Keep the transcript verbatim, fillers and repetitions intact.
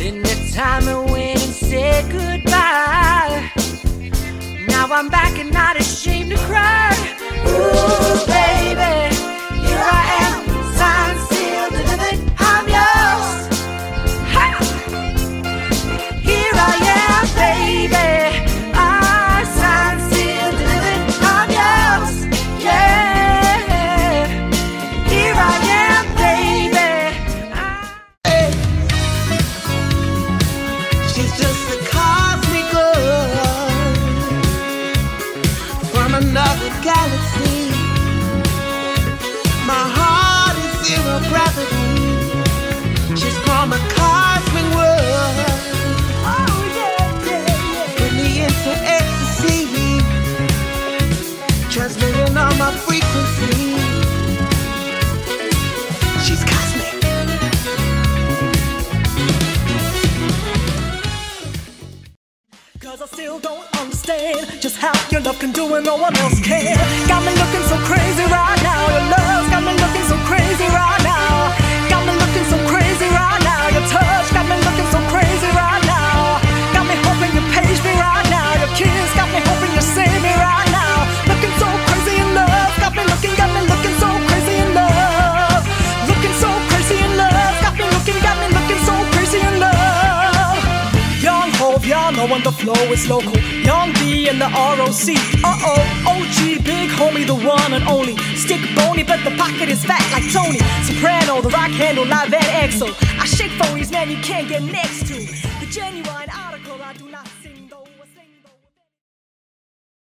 In the time I went and said goodbye, now I'm back and not ashamed to cry. Ooh, baby, here I am, signed, sealed, delivered, I'm yours. Ha! Here I am, baby, I signed, sealed, delivered, I'm yours. Yeah, here I am, baby. I... She's just a cosmic girl from another galaxy. My heart is zero gravity. She's from a cosmic world. Oh yeah, yeah, yeah. Put me into ecstasy, transmitting on my frequency. She's cosmic. Cause I still don't understand just how your love can do what no one else can. Got me looking so crazy right now. Your love's got me looking so crazy right now. Got me looking so crazy right now. Your touch got me looking so crazy right now. Got me hoping you page me right now. Your kiss got me hoping you save me right now. Looking so crazy in love. Got me looking, got me looking so crazy in love. Looking so crazy in love. Got me looking, got me looking so crazy in love. Young Hov, y'all know when the flow is local. Young B and the R O C. Uh-oh, O G, big homie, the one and only. Stick bony, but the pocket is fat like Tony. Soprano, the rock handle, live and exo. I shake phonies, man, you can't get next to the genuine.